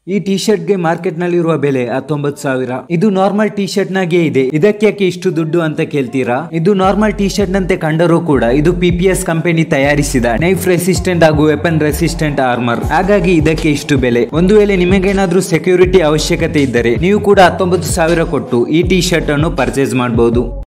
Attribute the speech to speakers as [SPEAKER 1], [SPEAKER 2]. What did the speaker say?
[SPEAKER 1] ಈ T shirt ಗೆ market ನಲ್ಲಿ ಇರುವ ಬೆಲೆ 19,000. ಇದು ನಾರ್ಮಲ್ ಟಿ ಶರ್ಟ್ ನಾಗೆ ಇದೆ. ಇದಕ್ಕೆ ಇಷ್ಟು ದುಡ್ಡು ಅಂತ ಕೇಳ್ತೀರಾ? ಇದು ನಾರ್ಮಲ್ ಟಿ ಶರ್ಟ್ ನಂತೆ ಕಂಡರೂ ಕೂಡ ಇದು PPS ಕಂಪನಿ ತಯಾರಿಸಿದ ನೈಫ್ ರೆಸಿಸ್ಟೆಂಟ್ ಹಾಗೂ ವೆಪನ್ ರೆಸಿಸ್ಟೆಂಟ್ ಆರ್ಮರ್. ಹಾಗಾಗಿ ಇದಕ್ಕೆ ಇಷ್ಟು ಬೆಲೆ. ಒಂದು ವೇಳೆ ನಿಮಗೇನಾದ್ರೂ ಸೆಕ್ಯೂರಿಟಿ ಅವಶ್ಯಕತೆ ಇದ್ದರೆ ನೀವು ಕೂಡ 19,000 ಕೊಟ್ಟು ಈ ಟಿ ಶರ್ಟ್ ಅನ್ನು ಪರ್ಚೇಸ್ ಮಾಡಬಹುದು.